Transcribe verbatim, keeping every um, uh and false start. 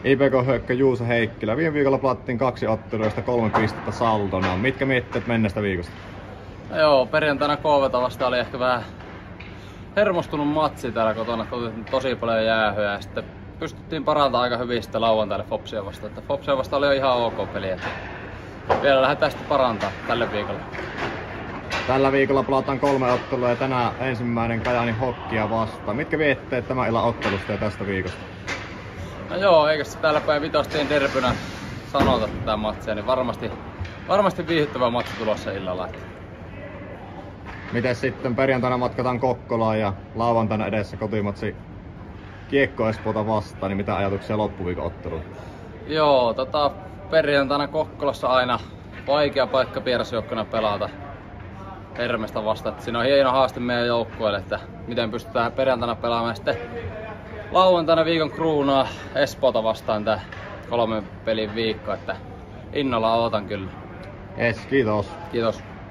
I P K-hökkö Juuso Heikkilä. Viime viikolla pelattiin kaksi ottelua, josta kolme pistettä saldona. Mitkä mietteet menneestä viikosta? No joo, perjantaina K V:tä vasta oli ehkä vähän hermostunut matsi täällä kotona, tosi paljon jäähyä ja sitten pystyttiin parantamaan aika hyvin sitten lauantaille Fopsia vastaan. Että Fopsia vastaan oli jo ihan ok peli, että vielä lähdetään sitten parantaa tälle viikolla. Tällä viikolla pelataan kolme ottelua ja tänään ensimmäinen Kajaanin Hokkia vastaan. Mitkä vietteet tämän illan ottelusta ja tästä viikosta? No joo, eikä se täällä päin vitostiin derpynä sanota tätä matsia, niin varmasti, varmasti viihdyttävä matsi tulossa illalla. Miten sitten perjantaina matkataan Kokkolaan ja lauantaina edessä kotimatsi Kiekko Espoota vastaan, niin mitä ajatuksia loppuviikon otteluun? Joo, tota, perjantaina Kokkolassa aina vaikea paikka vierasjoukkona pelata Hermestä vastaan. Siinä on hieno haaste meidän joukkueelle, että miten pystytään perjantaina pelaamaan. Sitten lauantaina viikon kruunaa Espoota vastaan tää kolmen pelin viikko, että innolla ootan kyllä. Yes, kiitos. Kiitos.